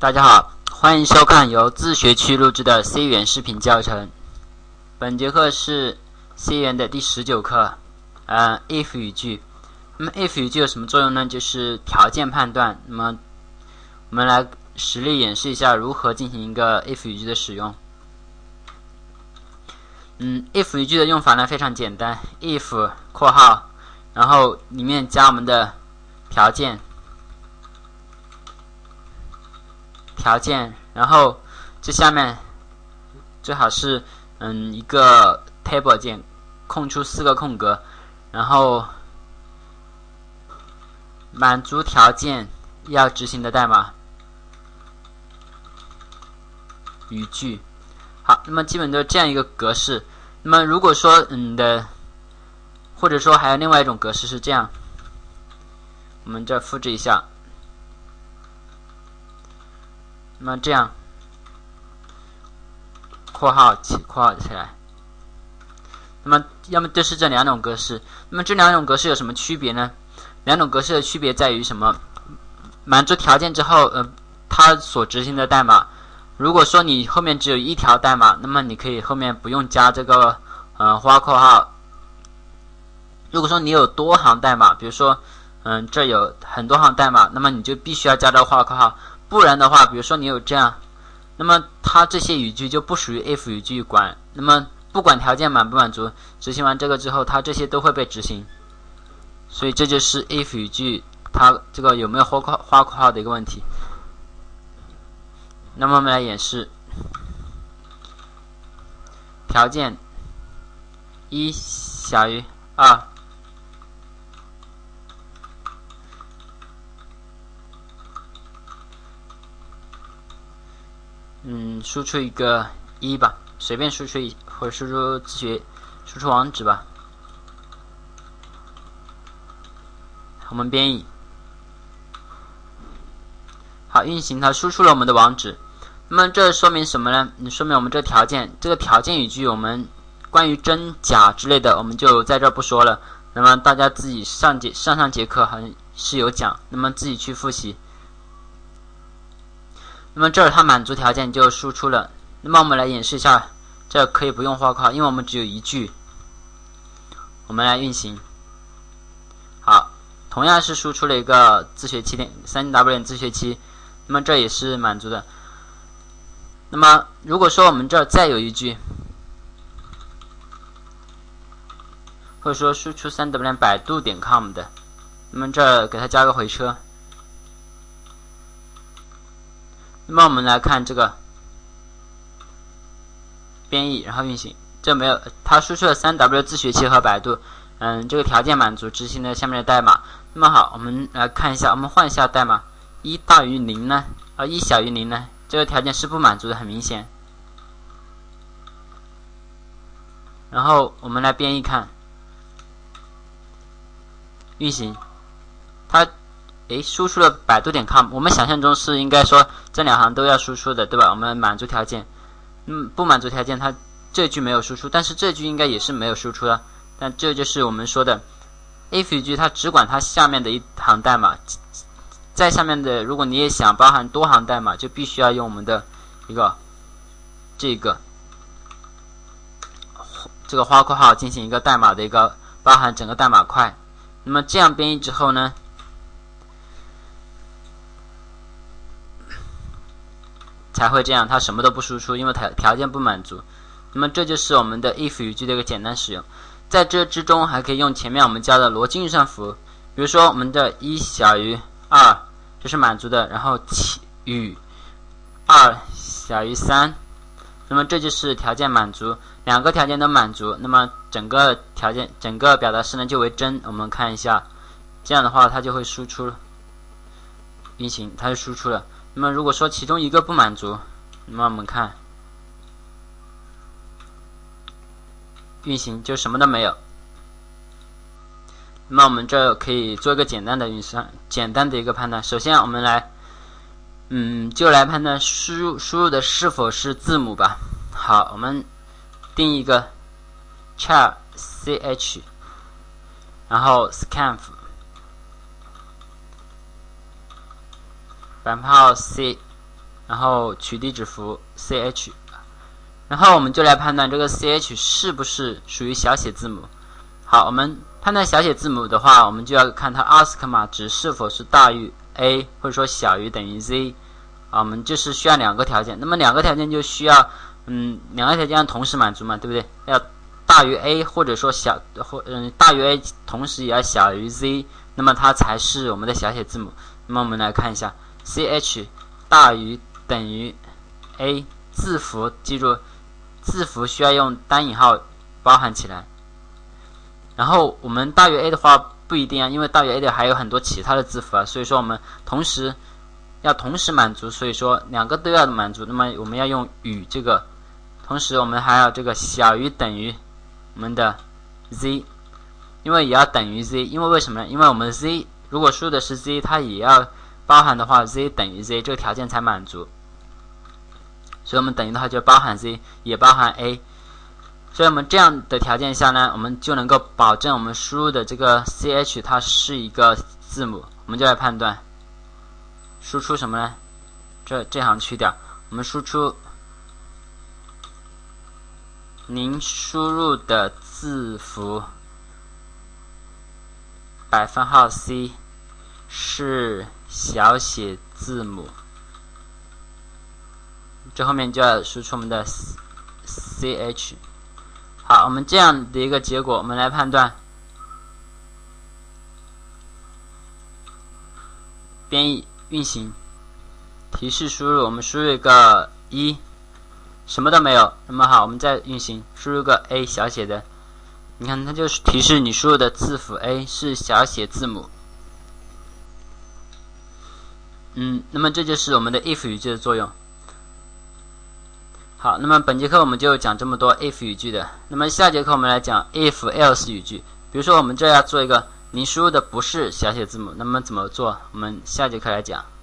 大家好，欢迎收看由自学区录制的 C 语言视频教程。本节课是 C 语言的第19课，if 语句。那么 if 语句有什么作用呢？就是条件判断。那么我们来实例演示一下如何进行一个 if 语句的使用。if 语句的用法呢非常简单 ，if 括号，然后里面加我们的条件，然后这下面最好是一个 table 键，空出4个空格，然后满足条件要执行的代码语句。好，那么基本都是这样一个格式。那么如果说或者说还有另外一种格式是这样，我们这复制一下。那么这样括号起来，那么要么就是这两种格式。那么这两种格式有什么区别呢？两种格式的区别在于什么？满足条件之后，它所执行的代码，如果说你后面只有一条代码，那么你可以后面不用加这个花括号。如果说你有多行代码，比如说这有很多行代码，那么你就必须要加这个花括号。不然的话，比如说你有这样，那么它这些语句就不属于 if 语句管。那么不管条件满不满足，执行完这个之后，它这些都会被执行。所以这就是 if 语句它这个有没有花括号的一个问题。那么我们来演示，条件1小于2。输出一个1吧，随便输出或者输出网址吧。我们编译，好，运行，它输出了我们的网址。那么这说明什么呢？说明我们这个条件语句，我们关于真假之类的，我们就在这不说了。那么大家自己上节课好像是有讲，那么自己去复习。那么这儿它满足条件就输出了。那么我们来演示一下，这可以不用花括号，因为我们只有一句。我们来运行。好，同样是输出了一个自学期3W 自学期，那么这也是满足的。那么如果说我们这儿再有一句，或者说输出3W 百度.com 的，那么这儿给它加个回车。那么我们来看这个编译，然后运行。这没有，它输出了3W 自学期和百度，这个条件满足，执行了下面的代码。那么好，我们来看一下，我们换一下代码，1大于0呢，1小于0呢，这个条件是不满足的，很明显。然后我们来编译看，运行，它输出了百度.com， 我们想象中是应该说这两行都要输出的，对吧？我们满足条件，不满足条件，它这句没有输出，但是这句应该也是没有输出的。但这就是我们说的 if 语句，它只管它下面的一行代码，在下面的如果你也想包含多行代码，就必须要用我们的这个花括号进行一个代码的一个包含整个代码块。那么这样编译之后呢，才会这样，它什么都不输出，因为条件不满足。那么这就是我们的 if 语句的一个简单使用。在这之中还可以用前面我们教的逻辑运算符，比如说我们的1小于2，这是满足的，然后与2小于3，那么这就是条件满足，两个条件都满足，那么整个表达式呢就为真。我们看一下，这样的话它就会输出，运行，它就输出了。那么如果说其中一个不满足，那么我们看运行就什么都没有。那么我们这可以做一个简单的运算，简单的一个判断。首先我们来就来判断输入的是否是字母吧。好，我们定一个 char ch， 然后 scanf C， 然后取地址符 ch， 然后我们就来判断这个 ch 是不是属于小写字母。好，我们判断小写字母的话，我们就要看它 ask 码值是否是大于 a 或者说小于等于 z。我们就是需要2个条件，那么2个条件就需要2个条件要同时满足嘛，对不对？要大于 a 或者说大于 a 同时也要小于 z， 那么它才是我们的小写字母。那么我们来看一下 ch 大于等于 a， 字符记住字符需要用单引号包含起来。然后我们大于 a 的话不一定啊，因为大于 a 的还有很多其他的字符啊，所以说我们要同时满足，所以说2个都要满足。那么我们要用与这个，同时我们还要这个小于等于我们的 z， 因为也要等于 z， 因为为什么呢？因为我们 z 如果输入的是 z， 它也要包含的话 z 等于 z， 这个条件才满足。所以我们等于的话就包含 z 也包含 a， 所以我们这样的条件下呢，我们就能够保证我们输入的这个 ch 它是一个字母。我们就来判断输出什么呢？这行去掉，我们输出您输入的字符%c 是小写字母，这后面就要输出我们的 ch。 好，我们这样的一个结果，我们来判断编译运行，提示输入，我们输入一个1，什么都没有。那么好，我们再运行，输入个 a 小写的，你看它就是提示你输入的字符 a 是小写字母。那么这就是我们的 if 语句的作用。好，那么本节课我们就讲这么多 if 语句的。那么下节课我们来讲 if else 语句。比如说我们这要做一个您输入的不是小写字母，那么怎么做？我们下节课来讲。